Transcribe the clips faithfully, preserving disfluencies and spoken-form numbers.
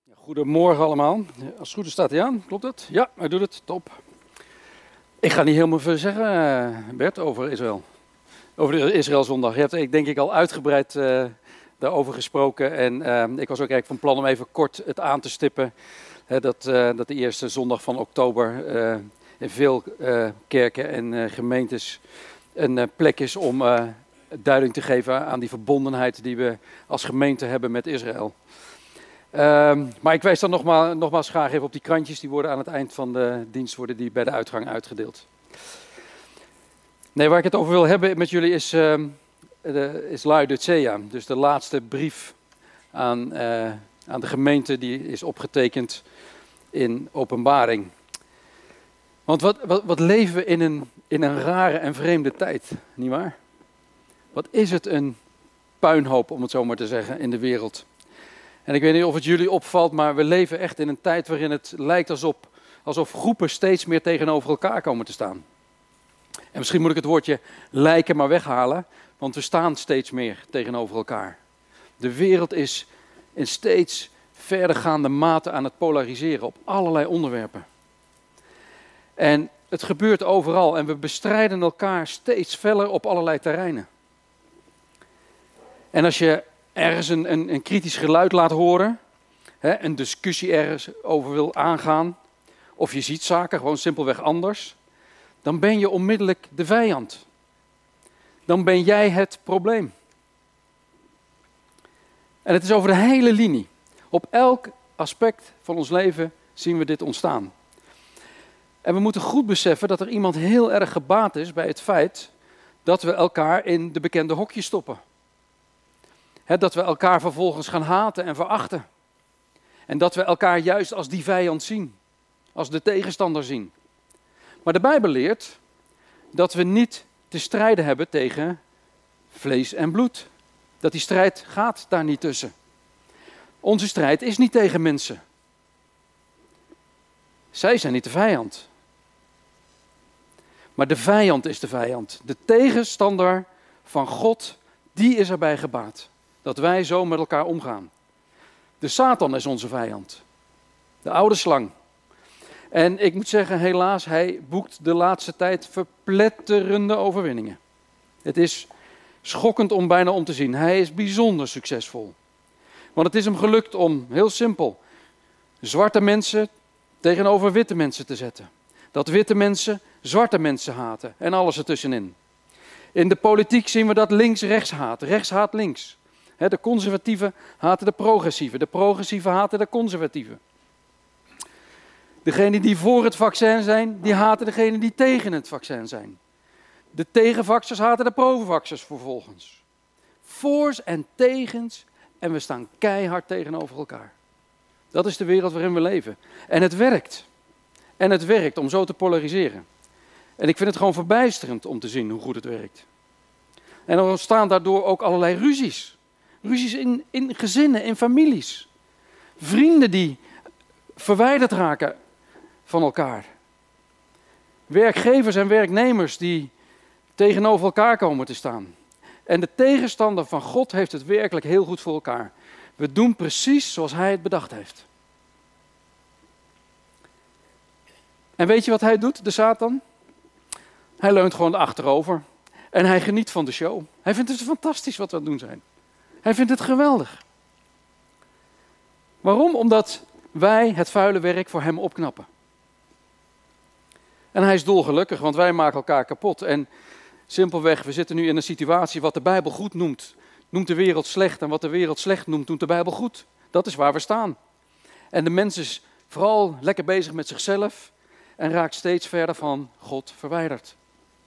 Goedemorgen allemaal. Als het goed is staat hij aan, klopt het? Ja, hij doet het, top. Ik ga niet helemaal veel zeggen, uh, Bert, over Israël. Over de Israëlzondag. Je hebt ik denk ik al uitgebreid uh, daarover gesproken. En uh, ik was ook eigenlijk van plan om even kort het aan te stippen. Hè, dat, uh, dat de eerste zondag van oktober uh, in veel uh, kerken en uh, gemeentes een uh, plek is om uh, duiding te geven aan die verbondenheid die we als gemeente hebben met Israël. Um, maar ik wijs dan nogmaals, nogmaals graag even op die krantjes. Die worden aan het eind van de dienst worden die bij de uitgang uitgedeeld. Nee, waar ik het over wil hebben met jullie is, uh, de, is Laodicea. Dus de laatste brief aan, uh, aan de gemeente die is opgetekend in Openbaring. Want wat, wat, wat leven we in een, in een rare en vreemde tijd, nietwaar? Wat is het een puinhoop, om het zo maar te zeggen, in de wereld. En ik weet niet of het jullie opvalt, maar we leven echt in een tijd waarin het lijkt alsof, alsof groepen steeds meer tegenover elkaar komen te staan. En misschien moet ik het woordje lijken maar weghalen, want we staan steeds meer tegenover elkaar. De wereld is in steeds verdergaande mate aan het polariseren op allerlei onderwerpen. En het gebeurt overal en we bestrijden elkaar steeds feller op allerlei terreinen. En als je ergens een, een, een kritisch geluid laat horen, hè, een discussie ergens over wil aangaan, of je ziet zaken gewoon simpelweg anders, dan ben je onmiddellijk de vijand. Dan ben jij het probleem. En het is over de hele linie. Op elk aspect van ons leven zien we dit ontstaan. En we moeten goed beseffen dat er iemand heel erg gebaat is bij het feit dat we elkaar in de bekende hokjes stoppen. He, dat we elkaar vervolgens gaan haten en verachten. En dat we elkaar juist als die vijand zien. Als de tegenstander zien. Maar de Bijbel leert dat we niet te strijden hebben tegen vlees en bloed. Dat die strijd gaat daar niet tussen. Onze strijd is niet tegen mensen. Zij zijn niet de vijand. Maar de vijand is de vijand. De tegenstander van God, die is erbij gebaat. Dat wij zo met elkaar omgaan. De Satan is onze vijand. De oude slang. En ik moet zeggen, helaas, hij boekt de laatste tijd verpletterende overwinningen. Het is schokkend om bijna om te zien. Hij is bijzonder succesvol. Want het is hem gelukt om, heel simpel, zwarte mensen tegenover witte mensen te zetten. Dat witte mensen zwarte mensen haten en alles ertussenin. In de politiek zien we dat links rechts haat, rechts haat links. De conservatieven haten de progressieven, de progressieven haten de conservatieven. Degenen die voor het vaccin zijn, die haten degenen die tegen het vaccin zijn. De tegenvaxers haten de pro-vaxers vervolgens. Voors en tegens en we staan keihard tegenover elkaar. Dat is de wereld waarin we leven. En het werkt. En het werkt om zo te polariseren. En ik vind het gewoon verbijsterend om te zien hoe goed het werkt. En er ontstaan daardoor ook allerlei ruzies. Ruzies in, in gezinnen, in families. Vrienden die verwijderd raken van elkaar. Werkgevers en werknemers die tegenover elkaar komen te staan. En de tegenstander van God heeft het werkelijk heel goed voor elkaar. We doen precies zoals hij het bedacht heeft. En weet je wat hij doet, de Satan? Hij leunt gewoon achterover. En hij geniet van de show. Hij vindt het fantastisch wat we aan het doen zijn. Hij vindt het geweldig. Waarom? Omdat wij het vuile werk voor hem opknappen. En hij is dolgelukkig, want wij maken elkaar kapot. En simpelweg, we zitten nu in een situatie wat de Bijbel goed noemt. Noemt de wereld slecht en wat de wereld slecht noemt, noemt de Bijbel goed. Dat is waar we staan. En de mens is vooral lekker bezig met zichzelf en raakt steeds verder van God verwijderd.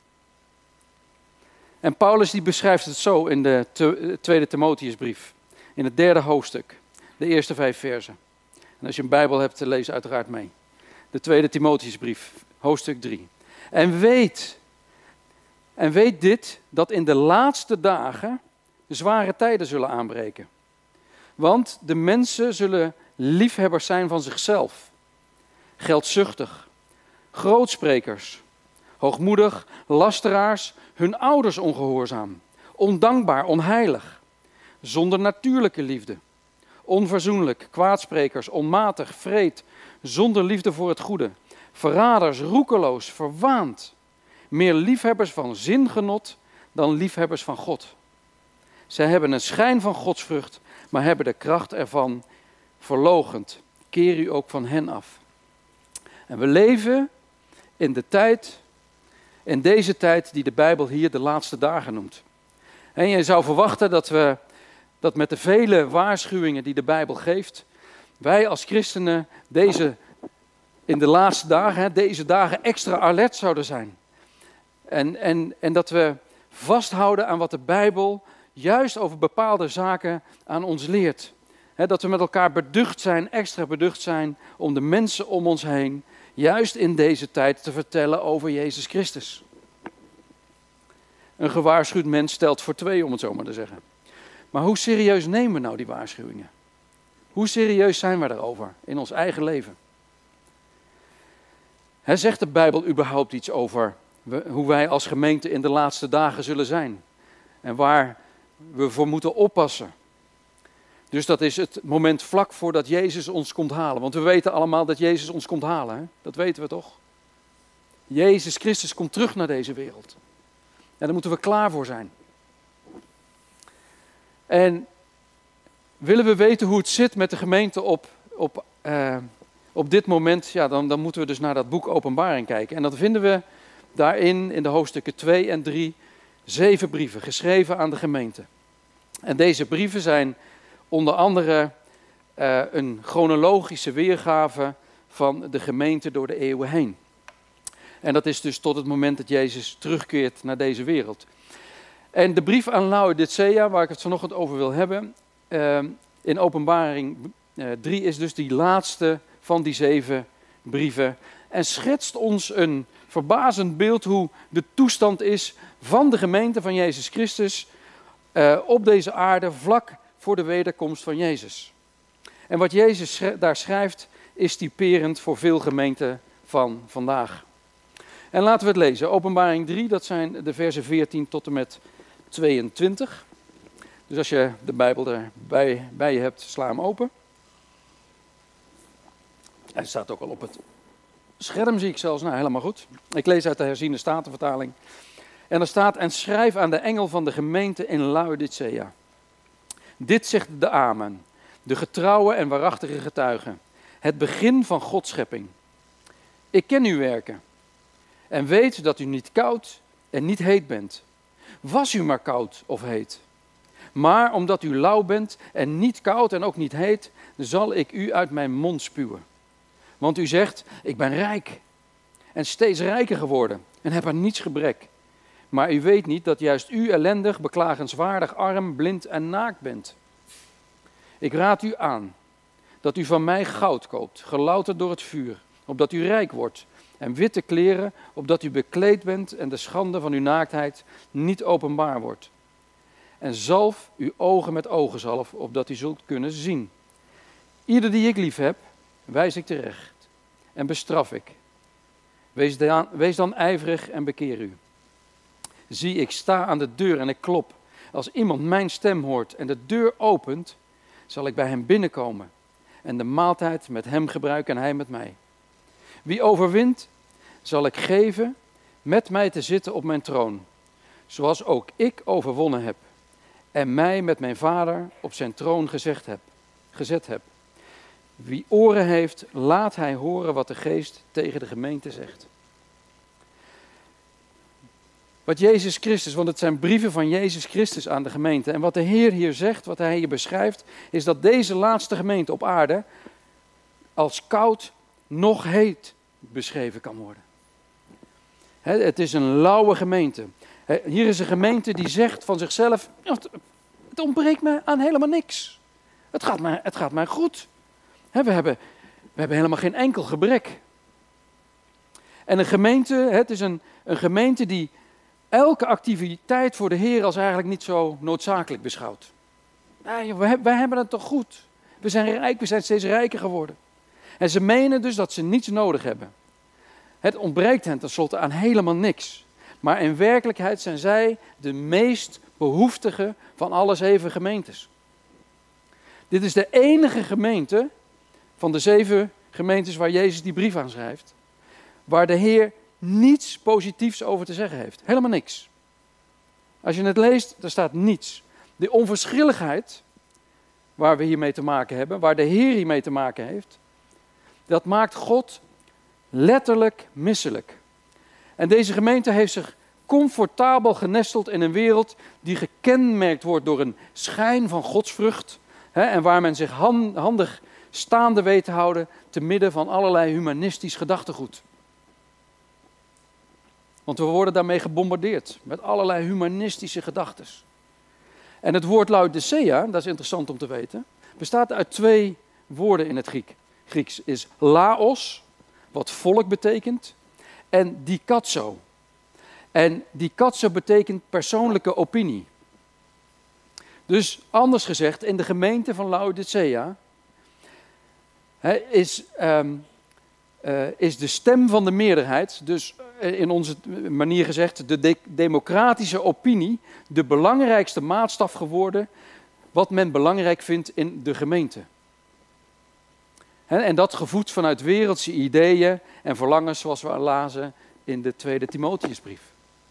En Paulus die beschrijft het zo in de tweede Timotheusbrief, in het derde hoofdstuk, de eerste vijf versen. En als je een Bijbel hebt, lees uiteraard mee. De tweede Timotheusbrief, hoofdstuk drie. En weet, en weet dit, dat in de laatste dagen zware tijden zullen aanbreken. Want de mensen zullen liefhebbers zijn van zichzelf, geldzuchtig, grootsprekers, hoogmoedig, lasteraars, hun ouders ongehoorzaam, ondankbaar, onheilig, zonder natuurlijke liefde, onverzoenlijk, kwaadsprekers, onmatig, vreed, zonder liefde voor het goede, verraders, roekeloos, verwaand, meer liefhebbers van zingenot dan liefhebbers van God. Zij hebben een schijn van godsvrucht, maar hebben de kracht ervan verloochend. Keer u ook van hen af. En we leven in de tijd, in deze tijd die de Bijbel hier de laatste dagen noemt. En je zou verwachten dat we, dat met de vele waarschuwingen die de Bijbel geeft, wij als christenen deze, in de laatste dagen, deze dagen extra alert zouden zijn. En, en, en dat we vasthouden aan wat de Bijbel juist over bepaalde zaken aan ons leert. He, dat we met elkaar beducht zijn, extra beducht zijn om de mensen om ons heen juist in deze tijd te vertellen over Jezus Christus. Een gewaarschuwd mens stelt voor twee, om het zo maar te zeggen. Maar hoe serieus nemen we nou die waarschuwingen? Hoe serieus zijn we daarover in ons eigen leven? He, zegt de Bijbel überhaupt iets over hoe wij als gemeente in de laatste dagen zullen zijn? En waar we voor moeten oppassen? Dus dat is het moment vlak voordat Jezus ons komt halen. Want we weten allemaal dat Jezus ons komt halen. Hè? Dat weten we toch? Jezus Christus komt terug naar deze wereld. En daar moeten we klaar voor zijn. En willen we weten hoe het zit met de gemeente op, op, uh, op dit moment, ja, dan, dan moeten we dus naar dat boek Openbaring kijken. En dat vinden we daarin, in de hoofdstukken twee en drie, zeven brieven geschreven aan de gemeente. En deze brieven zijn onder andere uh, een chronologische weergave van de gemeente door de eeuwen heen. En dat is dus tot het moment dat Jezus terugkeert naar deze wereld. En de brief aan Laodicea, waar ik het vanochtend over wil hebben, uh, in Openbaring uh, drie is dus die laatste van die zeven brieven. En schetst ons een verbazend beeld hoe de toestand is van de gemeente van Jezus Christus uh, op deze aarde vlak voor de wederkomst van Jezus. En wat Jezus sch- daar schrijft is typerend voor veel gemeenten van vandaag. En laten we het lezen. Openbaring drie, dat zijn de versen veertien tot en met tweeëntwintig. Dus als je de Bijbel erbij bij je hebt, sla hem open. Hij staat ook al op het scherm, zie ik zelfs. Nou, helemaal goed. Ik lees uit de herziene statenvertaling. En er staat: en schrijf aan de engel van de gemeente in Laodicea. Dit zegt de Amen, de getrouwe en waarachtige getuige, het begin van Gods schepping. Ik ken uw werken en weet dat u niet koud en niet heet bent. Was u maar koud of heet. Maar omdat u lauw bent en niet koud en ook niet heet, zal ik u uit mijn mond spuwen. Want u zegt, ik ben rijk en steeds rijker geworden en heb aan niets gebrek. Maar u weet niet dat juist u ellendig, beklagenswaardig, arm, blind en naakt bent. Ik raad u aan dat u van mij goud koopt, gelouterd door het vuur, opdat u rijk wordt, en witte kleren, opdat u bekleed bent en de schande van uw naaktheid niet openbaar wordt. En zalf uw ogen met ogenzalf, opdat u zult kunnen zien. Ieder die ik lief heb, wijs ik terecht en bestraf ik. Wees dan, wees dan ijverig en bekeer u. Zie, ik sta aan de deur en ik klop. Als iemand mijn stem hoort en de deur opent, zal ik bij hem binnenkomen en de maaltijd met hem gebruiken en hij met mij. Wie overwint, zal ik geven met mij te zitten op mijn troon, zoals ook ik overwonnen heb en mij met mijn Vader op zijn troon gezegd heb, gezet heb. Wie oren heeft, laat hij horen wat de Geest tegen de gemeente zegt. Wat Jezus Christus, want het zijn brieven van Jezus Christus aan de gemeente. En wat de Heer hier zegt, wat hij hier beschrijft, is dat deze laatste gemeente op aarde als koud nog heet beschreven kan worden. Het is een lauwe gemeente. Hier is een gemeente die zegt van zichzelf, het ontbreekt mij aan helemaal niks. Het gaat mij, het gaat mij goed. We hebben, we hebben helemaal geen enkel gebrek. En een gemeente, het is een, een gemeente die elke activiteit voor de Heer als eigenlijk niet zo noodzakelijk beschouwt. Nee, wij, wij hebben het toch goed. We zijn rijk, we zijn steeds rijker geworden. En ze menen dus dat ze niets nodig hebben. Het ontbreekt hen tenslotte aan helemaal niks. Maar in werkelijkheid zijn zij de meest behoeftige van alle zeven gemeentes. Dit is de enige gemeente van de zeven gemeentes waar Jezus die brief aan schrijft, waar de Heer niets positiefs over te zeggen heeft. Helemaal niks. Als je het leest, daar staat niets. De onverschilligheid waar we hiermee te maken hebben, waar de Heer hiermee te maken heeft, dat maakt God letterlijk misselijk. En deze gemeente heeft zich comfortabel genesteld in een wereld die gekenmerkt wordt door een schijn van godsvrucht, hè, en waar men zich hand, handig staande weet te houden te midden van allerlei humanistisch gedachtegoed. Want we worden daarmee gebombardeerd met allerlei humanistische gedachten. En het woord Laodicea, dat is interessant om te weten, bestaat uit twee woorden in het Griek. Grieks is laos, wat volk betekent, en dikatso. En dikatso betekent persoonlijke opinie. Dus anders gezegd, in de gemeente van Laodicea he, is, um, uh, is de stem van de meerderheid, dus uh, in onze manier gezegd, de de- democratische opinie, de belangrijkste maatstaf geworden wat men belangrijk vindt in de gemeente. He, en dat gevoed vanuit wereldse ideeën en verlangens zoals we al lazen in de tweede Timotheusbrief.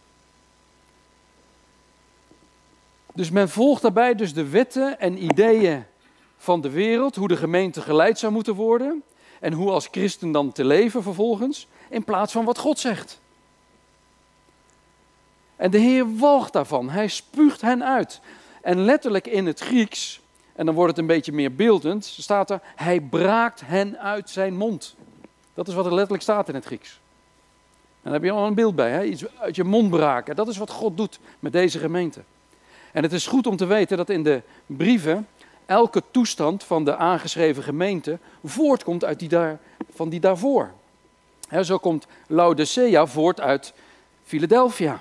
Dus men volgt daarbij dus de wetten en ideeën van de wereld, hoe de gemeente geleid zou moeten worden en hoe als christen dan te leven vervolgens, in plaats van wat God zegt. En de Heer walgt daarvan, hij spuugt hen uit. En letterlijk in het Grieks, en dan wordt het een beetje meer beeldend, staat er, hij braakt hen uit zijn mond. Dat is wat er letterlijk staat in het Grieks. En daar heb je al een beeld bij, hè? Iets uit je mond braken. Dat is wat God doet met deze gemeente. En het is goed om te weten dat in de brieven elke toestand van de aangeschreven gemeente voortkomt uit die daar, van die daarvoor. He, zo komt Laodicea voort uit Philadelphia.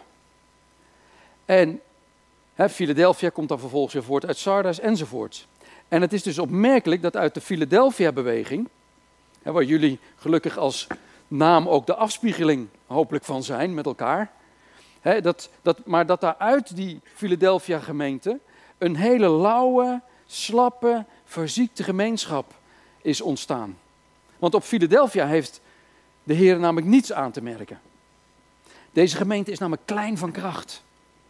En he, Philadelphia komt dan vervolgens weer voort uit Sardes enzovoort. En het is dus opmerkelijk dat uit de Philadelphia-beweging, he, waar jullie gelukkig als naam ook de afspiegeling hopelijk van zijn met elkaar, he, dat, dat, maar dat daar uit die Philadelphia-gemeente een hele lauwe, slappe, verziekte gemeenschap is ontstaan. Want op Philadelphia heeft de Heer namelijk niets aan te merken. Deze gemeente is namelijk klein van kracht.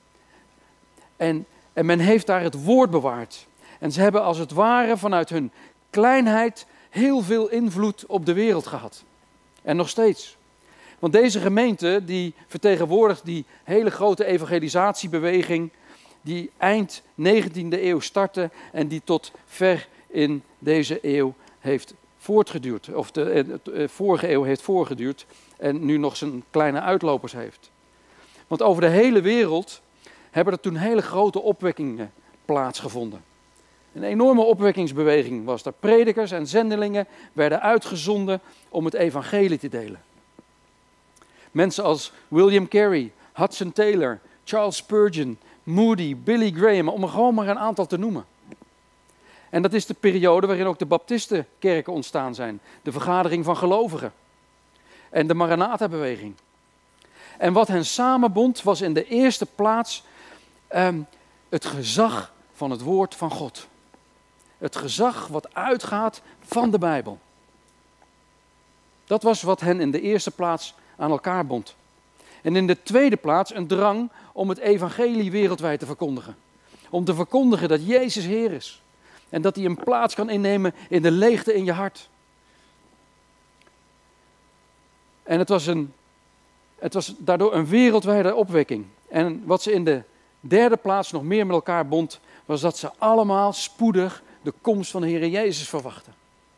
En, en men heeft daar het woord bewaard. En ze hebben als het ware vanuit hun kleinheid heel veel invloed op de wereld gehad. En nog steeds. Want deze gemeente die vertegenwoordigt die hele grote evangelisatiebeweging die eind negentiende eeuw startte en die tot ver in deze eeuw heeft voortgeduurd. Of de, de vorige eeuw heeft voortgeduurd en nu nog zijn kleine uitlopers heeft. Want over de hele wereld hebben er toen hele grote opwekkingen plaatsgevonden. Een enorme opwekkingsbeweging was er. Predikers en zendelingen werden uitgezonden om het evangelie te delen. Mensen als William Carey, Hudson Taylor, Charles Spurgeon, Moody, Billy Graham, om er gewoon maar een aantal te noemen. En dat is de periode waarin ook de baptistenkerken ontstaan zijn. De vergadering van gelovigen. En de Maranatha-beweging. En wat hen samenbond was in de eerste plaats um, het gezag van het woord van God. Het gezag wat uitgaat van de Bijbel. Dat was wat hen in de eerste plaats aan elkaar bond. En in de tweede plaats een drang om het evangelie wereldwijd te verkondigen. Om te verkondigen dat Jezus Heer is. En dat hij een plaats kan innemen in de leegte in je hart. En het was, een, het was daardoor een wereldwijde opwekking. En wat ze in de derde plaats nog meer met elkaar bond, was dat ze allemaal spoedig de komst van de Heer Jezus verwachten.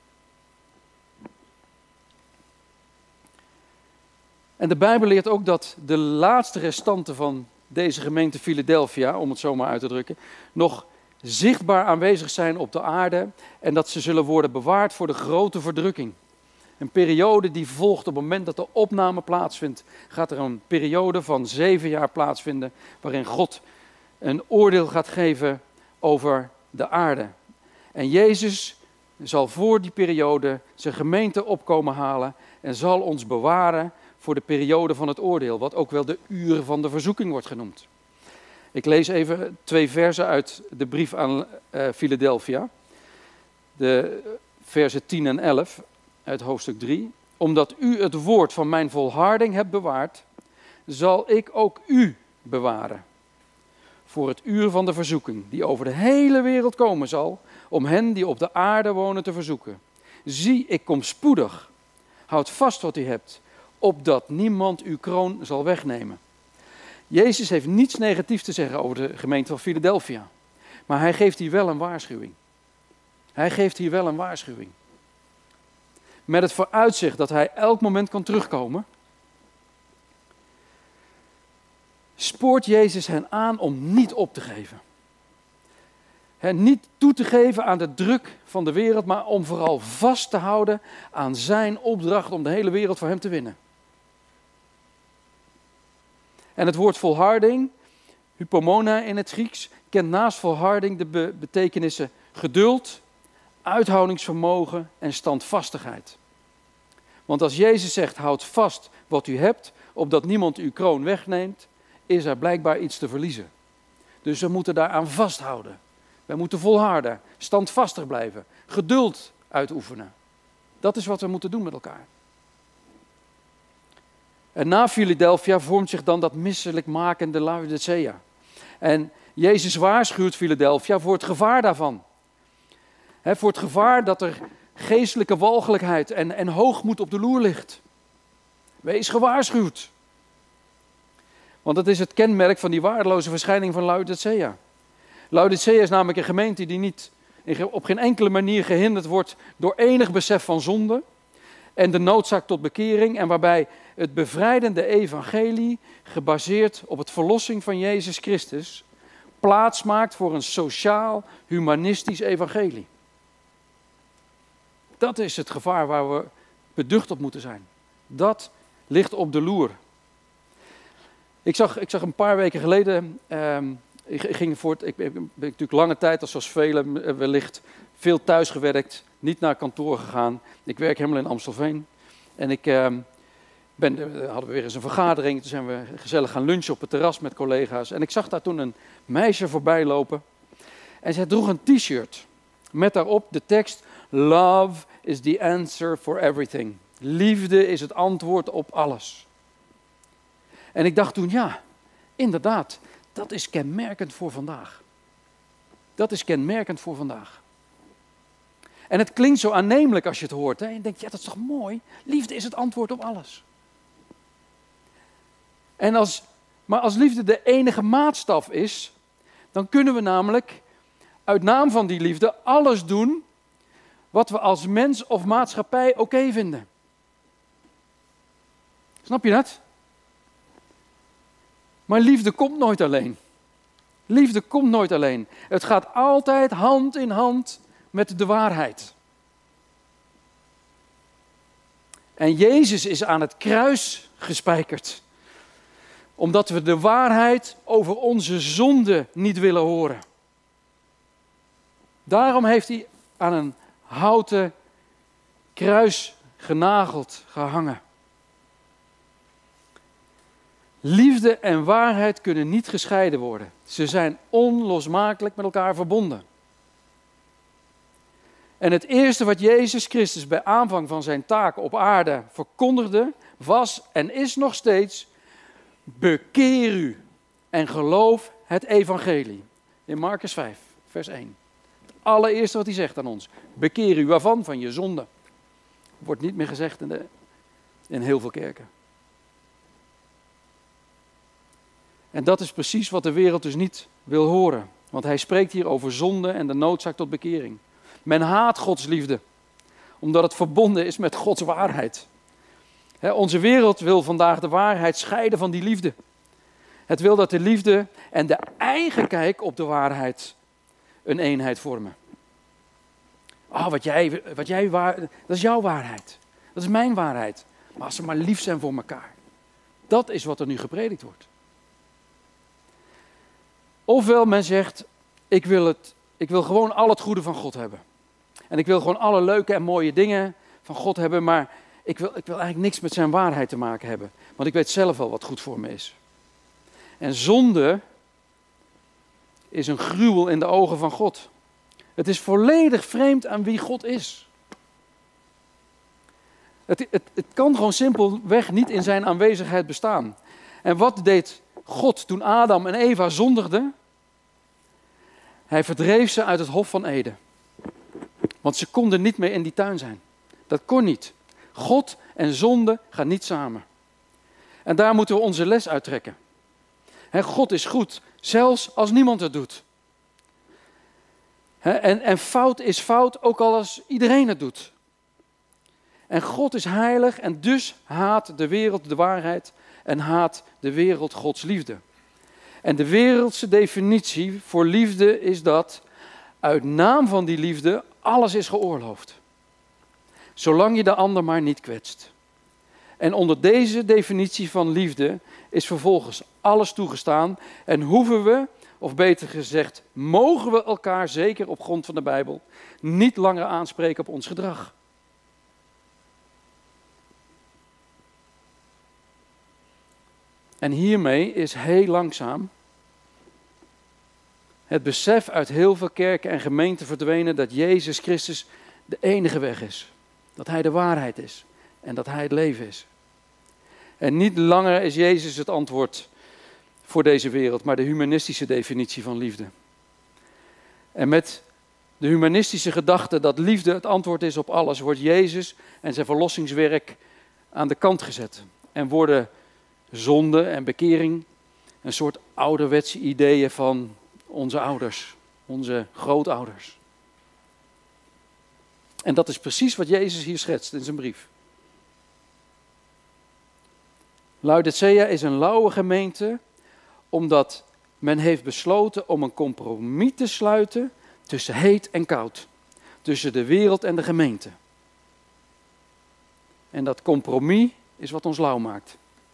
En de Bijbel leert ook dat de laatste restanten van deze gemeente Philadelphia, om het zo maar uit te drukken, nog zichtbaar aanwezig zijn op de aarde en dat ze zullen worden bewaard voor de grote verdrukking. Een periode die volgt op het moment dat de opname plaatsvindt, gaat er een periode van zeven jaar plaatsvinden waarin God een oordeel gaat geven over de aarde. En Jezus zal voor die periode zijn gemeente opkomen halen en zal ons bewaren voor de periode van het oordeel, wat ook wel de uren van de verzoeking wordt genoemd. Ik lees even twee versen uit de brief aan uh, Philadelphia. de versen tien en elf uit hoofdstuk drie. Omdat u het woord van mijn volharding hebt bewaard, zal ik ook u bewaren. Voor het uur van de verzoeking, die over de hele wereld komen zal, om hen die op de aarde wonen te verzoeken. Zie, ik kom spoedig. Houd vast wat u hebt, opdat niemand uw kroon zal wegnemen. Jezus heeft niets negatiefs te zeggen over de gemeente van Philadelphia. Maar hij geeft hier wel een waarschuwing. Hij geeft hier wel een waarschuwing. Met het vooruitzicht dat hij elk moment kan terugkomen, spoort Jezus hen aan om niet op te geven. He, niet toe te geven aan de druk van de wereld, maar om vooral vast te houden aan zijn opdracht om de hele wereld voor hem te winnen. En het woord volharding, hypomona in het Grieks, kent naast volharding de be- betekenissen geduld, uithoudingsvermogen en standvastigheid. Want als Jezus zegt, houd vast wat u hebt, opdat niemand uw kroon wegneemt, is er blijkbaar iets te verliezen. Dus we moeten daaraan vasthouden. We moeten volharden, standvastig blijven, geduld uitoefenen. Dat is wat we moeten doen met elkaar. En na Philadelphia vormt zich dan dat misselijkmakende Laodicea. En Jezus waarschuwt Philadelphia voor het gevaar daarvan. He, voor het gevaar dat er geestelijke walgelijkheid en, en hoogmoed op de loer ligt. Wees gewaarschuwd. Want dat is het kenmerk van die waardeloze verschijning van Laodicea. Laodicea is namelijk een gemeente die niet, op geen enkele manier gehinderd wordt door enig besef van zonde en de noodzaak tot bekering, en waarbij het bevrijdende evangelie, gebaseerd op het verlossing van Jezus Christus, plaats maakt voor een sociaal-humanistisch evangelie. Dat is het gevaar waar we beducht op moeten zijn. Dat ligt op de loer. Ik zag, ik zag een paar weken geleden, um, ik, ik, ging voor het, ik, ik ben natuurlijk lange tijd, als zoals velen wellicht, veel thuis gewerkt, niet naar kantoor gegaan. Ik werk helemaal in Amstelveen. En ik um, ben, uh, hadden we weer eens een vergadering, toen zijn we gezellig gaan lunchen op het terras met collega's. En ik zag daar toen een meisje voorbij lopen en zij droeg een t-shirt met daarop de tekst: Love is the answer for everything. Liefde is het antwoord op alles. En ik dacht toen, ja, inderdaad, dat is kenmerkend voor vandaag. Dat is kenmerkend voor vandaag. En het klinkt zo aannemelijk als je het hoort. Hè? En je denkt, ja, dat is toch mooi? Liefde is het antwoord op alles. En als, maar als liefde de enige maatstaf is, dan kunnen we namelijk uit naam van die liefde alles doen wat we als mens of maatschappij oké vinden. Snap je dat? Maar liefde komt nooit alleen. Liefde komt nooit alleen. Het gaat altijd hand in hand met de waarheid. En Jezus is aan het kruis gespijkerd. Omdat we de waarheid over onze zonde niet willen horen. Daarom heeft hij aan een houten kruis genageld, gehangen. Liefde en waarheid kunnen niet gescheiden worden. Ze zijn onlosmakelijk met elkaar verbonden. En het eerste wat Jezus Christus bij aanvang van zijn taak op aarde verkondigde, was en is nog steeds: bekeer u en geloof het evangelie. In Markus vijf, vers één. Het allereerste wat hij zegt aan ons: bekeer u. Waarvan? Van je zonde. Wordt niet meer gezegd in, de, in heel veel kerken. En dat is precies wat de wereld dus niet wil horen. Want hij spreekt hier over zonde en de noodzaak tot bekering. Men haat Gods liefde, omdat het verbonden is met Gods waarheid. He, onze wereld wil vandaag de waarheid scheiden van die liefde. Het wil dat de liefde en de eigen kijk op de waarheid een eenheid vormen. Ah, oh, wat jij, wat jij waar, dat is jouw waarheid. Dat is mijn waarheid. Maar als ze maar lief zijn voor elkaar. Dat is wat er nu gepredikt wordt. Ofwel men zegt, ik wil, het, ik wil gewoon al het goede van God hebben. En ik wil gewoon alle leuke en mooie dingen van God hebben, maar ik wil, ik wil eigenlijk niks met zijn waarheid te maken hebben. Want ik weet zelf wel wat goed voor me is. En zonde is een gruwel in de ogen van God. Het is volledig vreemd aan wie God is. Het, het, het kan gewoon simpelweg niet in zijn aanwezigheid bestaan. En wat deed God toen Adam en Eva zondigden? Hij verdreef ze uit het Hof van Eden. Want ze konden niet meer in die tuin zijn. Dat kon niet. God en zonde gaan niet samen. En daar moeten we onze les uit trekken. He, God is goed, zelfs als niemand het doet. He, en, en fout is fout, ook al als iedereen het doet. En God is heilig en dus haat de wereld de waarheid en haat de wereld Gods liefde. En de wereldse definitie voor liefde is dat uit naam van die liefde alles is geoorloofd. Zolang je de ander maar niet kwetst. En onder deze definitie van liefde is vervolgens alles toegestaan en hoeven we, of beter gezegd, mogen we elkaar, zeker op grond van de Bijbel, niet langer aanspreken op ons gedrag. En hiermee is heel langzaam het besef uit heel veel kerken en gemeenten verdwenen dat Jezus Christus de enige weg is. Dat Hij de waarheid is en dat Hij het leven is. En niet langer is Jezus het antwoord voor deze wereld, maar de humanistische definitie van liefde. En met de humanistische gedachte dat liefde het antwoord is op alles, wordt Jezus en zijn verlossingswerk aan de kant gezet. En worden zonde en bekering een soort ouderwetse ideeën van onze ouders, onze grootouders. En dat is precies wat Jezus hier schetst in zijn brief. Laodicea is een lauwe gemeente omdat men heeft besloten om een compromis te sluiten tussen heet en koud. Tussen de wereld en de gemeente. En dat compromis is wat ons lauw maakt.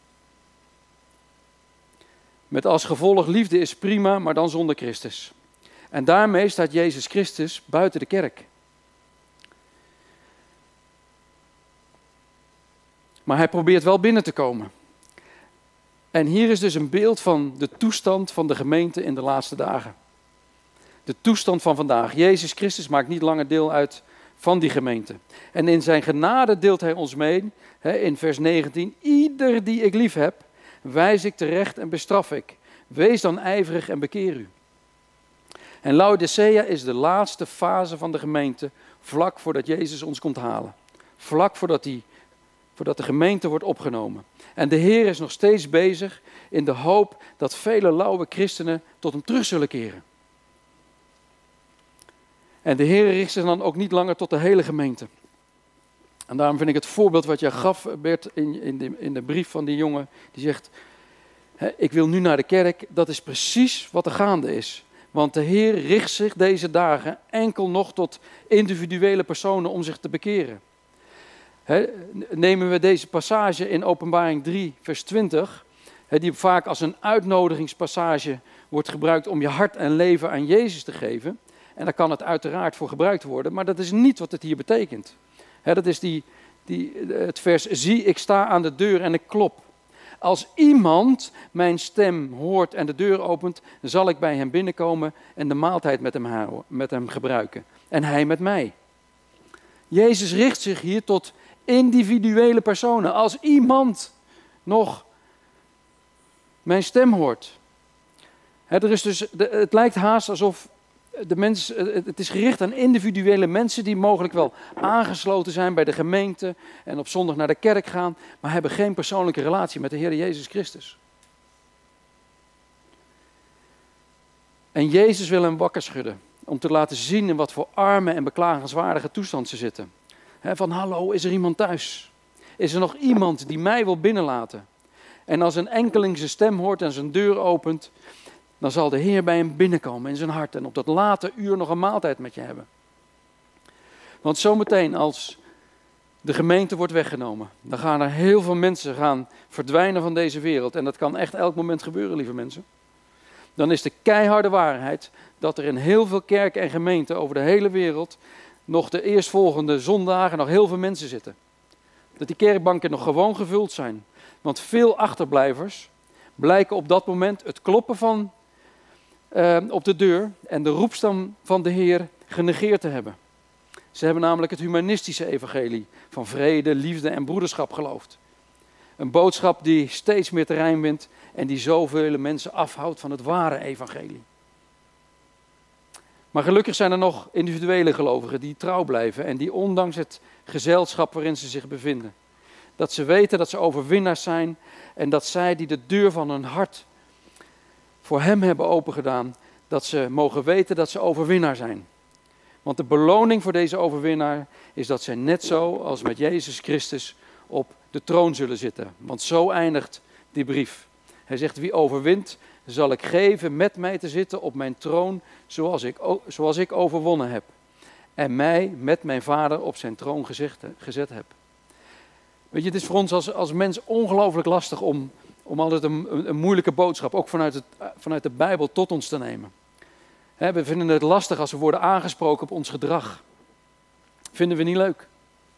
Met als gevolg liefde is prima, maar dan zonder Christus. En daarmee staat Jezus Christus buiten de kerk. Maar hij probeert wel binnen te komen. En hier is dus een beeld van de toestand van de gemeente in de laatste dagen. De toestand van vandaag. Jezus Christus maakt niet langer deel uit van die gemeente. En in zijn genade deelt hij ons mee, hè, in vers negentien. Ieder die ik lief heb, wijs ik terecht en bestraf ik. Wees dan ijverig en bekeer u. En Laodicea is de laatste fase van de gemeente, vlak voordat Jezus ons komt halen. Vlak voordat, die, voordat de gemeente wordt opgenomen. En de Heer is nog steeds bezig in de hoop dat vele lauwe christenen tot hem terug zullen keren. En de Heer richt zich dan ook niet langer tot de hele gemeente. En daarom vind ik het voorbeeld wat jij gaf, Bert, in, in, de, in de brief van die jongen, die zegt, hè, ik wil nu naar de kerk, dat is precies wat er gaande is. Want de Heer richt zich deze dagen enkel nog tot individuele personen om zich te bekeren. He, nemen we deze passage in Openbaring drie, vers twintig, he, die vaak als een uitnodigingspassage wordt gebruikt om je hart en leven aan Jezus te geven. En daar kan het uiteraard voor gebruikt worden, maar dat is niet wat het hier betekent. He, dat is die, die, het vers, zie ik sta aan de deur en ik klop. Als iemand mijn stem hoort en de deur opent, zal ik bij hem binnenkomen en de maaltijd met hem, houden, met hem gebruiken. En hij met mij. Jezus richt zich hier tot individuele personen. Als iemand nog mijn stem hoort. He, er is dus, het lijkt haast alsof de mens, het is gericht aan individuele mensen die mogelijk wel aangesloten zijn bij de gemeente en op zondag naar de kerk gaan, maar hebben geen persoonlijke relatie met de Heer Jezus Christus. En Jezus wil hem wakker schudden om te laten zien in wat voor arme en beklagenswaardige toestand ze zitten. He, van hallo, is er iemand thuis? Is er nog iemand die mij wil binnenlaten? En als een enkeling zijn stem hoort en zijn deur opent, dan zal de Heer bij hem binnenkomen in zijn hart en op dat late uur nog een maaltijd met je hebben. Want zometeen als de gemeente wordt weggenomen, dan gaan er heel veel mensen gaan verdwijnen van deze wereld. En dat kan echt elk moment gebeuren, lieve mensen. Dan is de keiharde waarheid dat er in heel veel kerken en gemeenten over de hele wereld nog de eerstvolgende zondagen nog heel veel mensen zitten. Dat die kerkbanken nog gewoon gevuld zijn. Want veel achterblijvers blijken op dat moment het kloppen van uh, op de deur en de roepstem van de Heer genegeerd te hebben. Ze hebben namelijk het humanistische evangelie van vrede, liefde en broederschap geloofd. Een boodschap die steeds meer terrein wint en die zoveel mensen afhoudt van het ware evangelie. Maar gelukkig zijn er nog individuele gelovigen die trouw blijven en die ondanks het gezelschap waarin ze zich bevinden, dat ze weten dat ze overwinnaars zijn en dat zij die de deur van hun hart voor hem hebben opengedaan, dat ze mogen weten dat ze overwinnaar zijn. Want de beloning voor deze overwinnaar is dat zij net zo als met Jezus Christus op de troon zullen zitten. Want zo eindigt die brief. Hij zegt, wie overwint, zal ik geven met mij te zitten op mijn troon zoals ik, zoals ik overwonnen heb. En mij met mijn vader op zijn troon gezet, gezet heb. Weet je, het is voor ons als, als mens ongelooflijk lastig om, om altijd een, een, een moeilijke boodschap, ook vanuit, het, vanuit de Bijbel, tot ons te nemen. He, we vinden het lastig als we worden aangesproken op ons gedrag. Vinden we niet leuk.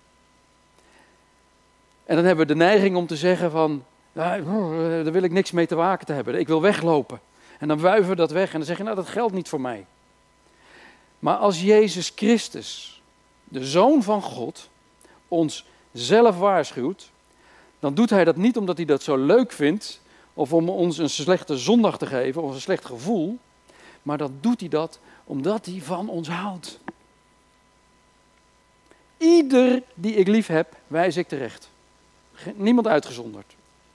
En dan hebben we de neiging om te zeggen van, ja, daar wil ik niks mee te maken te hebben. Ik wil weglopen. En dan wuiven we dat weg en dan zeg je, nou dat geldt niet voor mij. Maar als Jezus Christus, de Zoon van God, ons zelf waarschuwt, dan doet hij dat niet omdat hij dat zo leuk vindt, of om ons een slechte zondag te geven, of een slecht gevoel, maar dan doet hij dat omdat hij van ons houdt. Ieder die ik lief heb, wijs ik terecht. Niemand uitgezonderd.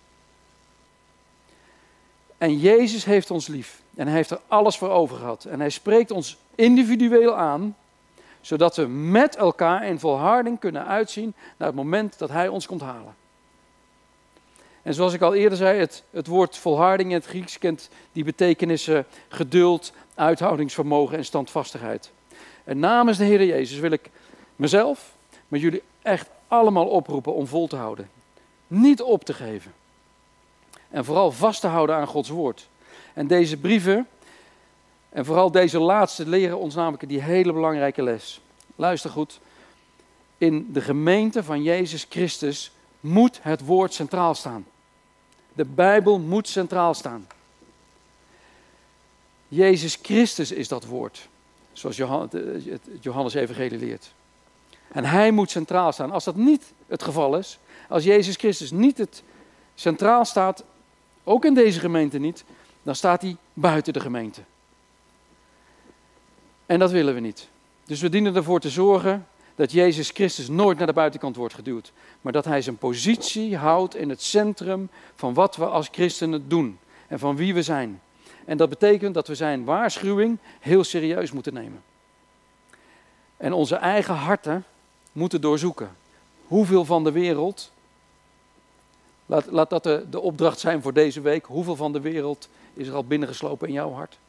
En Jezus heeft ons lief. En hij heeft er alles voor over gehad. En hij spreekt ons individueel aan, zodat we met elkaar in volharding kunnen uitzien naar het moment dat hij ons komt halen. En zoals ik al eerder zei, het, het woord volharding in het Grieks kent die betekenissen geduld, uithoudingsvermogen en standvastigheid. En namens de Heer Jezus wil ik mezelf, maar jullie echt allemaal oproepen om vol te houden. Niet op te geven. En vooral vast te houden aan Gods woord. En deze brieven, en vooral deze laatste, leren ons namelijk die hele belangrijke les. Luister goed. In de gemeente van Jezus Christus moet het woord centraal staan. De Bijbel moet centraal staan. Jezus Christus is dat woord. Zoals het Johannes-evangelie leert. En hij moet centraal staan. Als dat niet het geval is, als Jezus Christus niet het centraal staat, ook in deze gemeente niet, dan staat hij buiten de gemeente. En dat willen we niet. Dus we dienen ervoor te zorgen dat Jezus Christus nooit naar de buitenkant wordt geduwd. Maar dat hij zijn positie houdt in het centrum van wat we als christenen doen. En van wie we zijn. En dat betekent dat we zijn waarschuwing heel serieus moeten nemen. En onze eigen harten moeten doorzoeken. Hoeveel van de wereld, laat, laat dat de, de opdracht zijn voor deze week. Hoeveel van de wereld is er al binnengeslopen in jouw hart?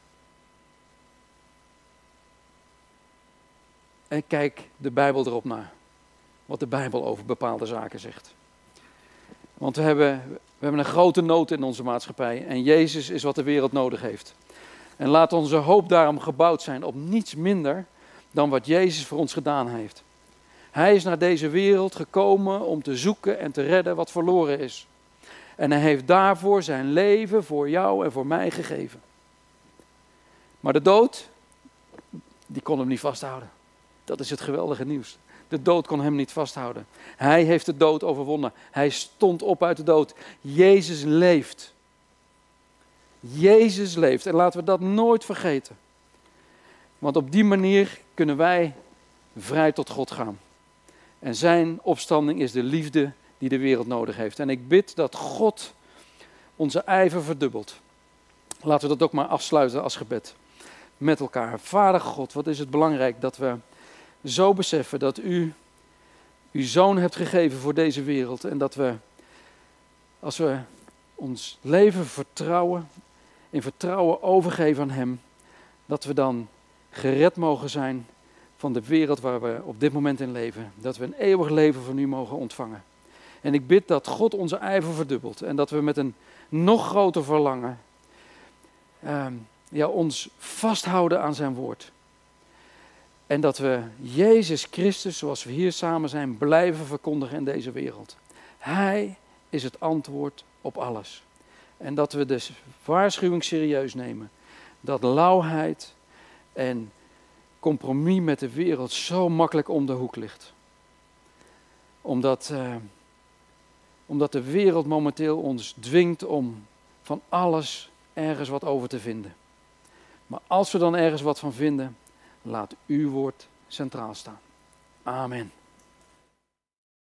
En kijk de Bijbel erop na. Wat de Bijbel over bepaalde zaken zegt. Want we hebben, we hebben een grote nood in onze maatschappij. En Jezus is wat de wereld nodig heeft. En laat onze hoop daarom gebouwd zijn op niets minder dan wat Jezus voor ons gedaan heeft. Hij is naar deze wereld gekomen om te zoeken en te redden wat verloren is. En hij heeft daarvoor zijn leven voor jou en voor mij gegeven. Maar de dood, die kon hem niet vasthouden. Dat is het geweldige nieuws. De dood kon hem niet vasthouden. Hij heeft de dood overwonnen. Hij stond op uit de dood. Jezus leeft. Jezus leeft. En laten we dat nooit vergeten. Want op die manier kunnen wij vrij tot God gaan. En zijn opstanding is de liefde die de wereld nodig heeft. En ik bid dat God onze ijver verdubbelt. Laten we dat ook maar afsluiten als gebed. Met elkaar. Vader God, wat is het belangrijk dat we zo beseffen dat u uw zoon hebt gegeven voor deze wereld. En dat we, als we ons leven vertrouwen, in vertrouwen overgeven aan hem, dat we dan gered mogen zijn van de wereld waar we op dit moment in leven. Dat we een eeuwig leven van u mogen ontvangen. En ik bid dat God onze ijver verdubbelt. En dat we met een nog groter verlangen uh, ja, ons vasthouden aan zijn woord. En dat we Jezus Christus, zoals we hier samen zijn, blijven verkondigen in deze wereld. Hij is het antwoord op alles. En dat we de waarschuwing serieus nemen. Dat lauwheid en compromis met de wereld zo makkelijk om de hoek ligt. Omdat, uh, omdat de wereld momenteel ons dwingt om van alles ergens wat over te vinden. Maar als we dan ergens wat van vinden, laat uw woord centraal staan. Amen.